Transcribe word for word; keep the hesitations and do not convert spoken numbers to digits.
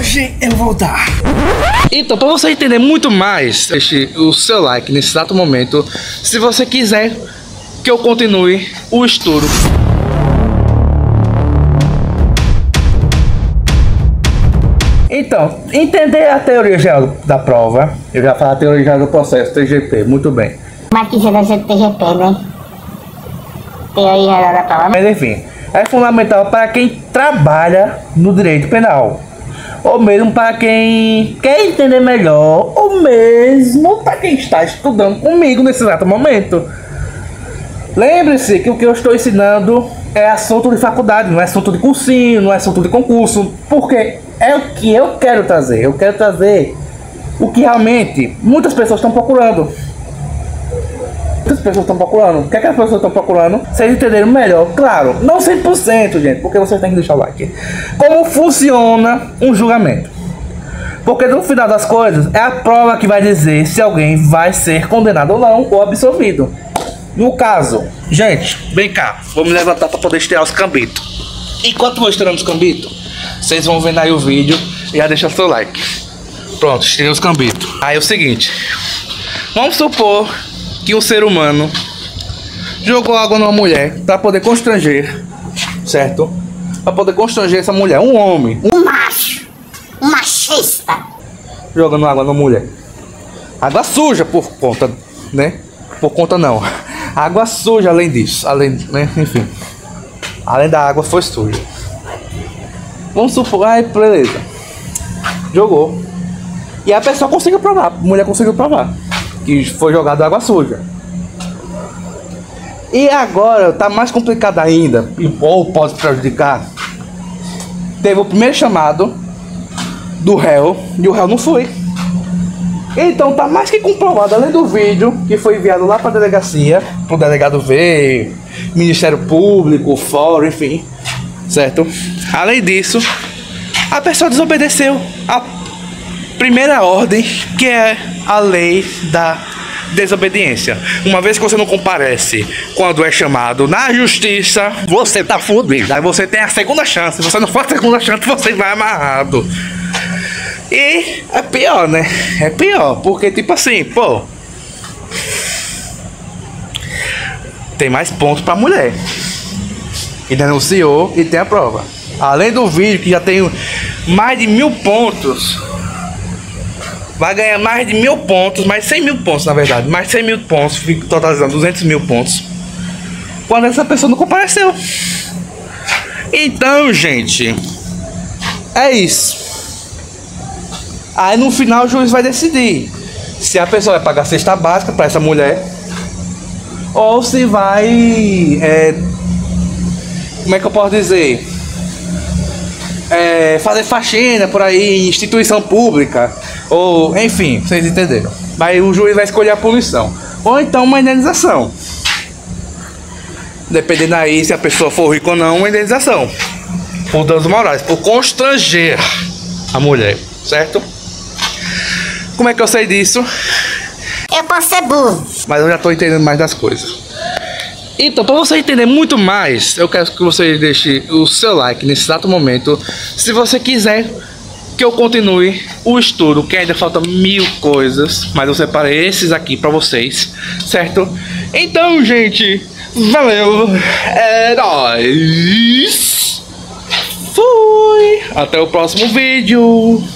hoje eu vou dar. Então, para você entender muito mais, deixe o seu like nesse exato momento, se você quiser que eu continue o estudo. Então, entender a teoria geral da prova, eu já falo a teoria geral do processo, T G P, muito bem. Mas que já T G P, né? Teoria geral da prova. Mas enfim, é fundamental para quem trabalha no direito penal, ou mesmo para quem quer entender melhor, ou mesmo para quem está estudando comigo nesse exato momento. Lembre-se que o que eu estou ensinando é assunto de faculdade, não é assunto de cursinho, não é assunto de concurso, porque é o que eu quero trazer. Eu quero trazer o que realmente muitas pessoas estão procurando. Muitas pessoas estão procurando. O que é que as pessoas estão procurando? Vocês entenderam melhor, claro, não cem por cento, gente, porque vocês têm que deixar o like. Como funciona um julgamento? Porque no final das coisas, é a prova que vai dizer se alguém vai ser condenado ou não, ou absolvido. No caso, gente, vem cá, vou me levantar para poder estirar os cambitos. Enquanto vou estirando os cambitos, vocês vão vendo aí o vídeo e já deixa seu like. Pronto, estirei os cambitos. Aí é o seguinte, vamos supor que um ser humano jogou água numa mulher para poder constranger, certo? Para poder constranger essa mulher, um homem, um macho, um machista, jogando água numa mulher. Água suja por conta, né? Por conta não. Água suja além disso, além, né? Enfim. Além da água foi suja. Vamos supor, ai, beleza. Jogou. E a pessoa conseguiu provar, a mulher conseguiu provar que foi jogado água suja. E agora tá mais complicado ainda, ou pode prejudicar. Teve o primeiro chamado do réu e o réu não foi. Então tá mais que comprovado, além do vídeo que foi enviado lá para a delegacia, pro delegado ver, Ministério Público, fórum, enfim, certo? Além disso, a pessoa desobedeceu a primeira ordem, que é a lei da desobediência. Uma vez que você não comparece quando é chamado na justiça, você tá fudido. Aí você tem a segunda chance. Se você não for a segunda chance, você vai amarrado. E é pior, né? É pior, porque tipo assim, pô, tem mais pontos pra mulher que denunciou e tem a prova. Além do vídeo que já tem mais de mil pontos, vai ganhar mais de mil pontos, mais cem mil pontos na verdade, mais cem mil pontos, fico totalizando duzentos mil pontos quando essa pessoa não compareceu. Então, gente, é isso. Aí no final o juiz vai decidir se a pessoa vai pagar cesta básica para essa mulher, ou se vai, é, como é que eu posso dizer, é, fazer faxina por aí em instituição pública, ou enfim, vocês entenderam. Aí o juiz vai escolher a punição, ou então uma indenização, dependendo aí se a pessoa for rica ou não, uma indenização por danos morais, por constranger a mulher, certo? Como é que eu sei disso? Eu posso ser burro, mas eu já tô entendendo mais das coisas. Então, para você entender muito mais, eu quero que você deixe o seu like nesse exato momento, se você quiser que eu continue o estudo, que ainda falta mil coisas, mas eu separei esses aqui para vocês, certo? Então, gente, valeu, é nóis, fui, até o próximo vídeo.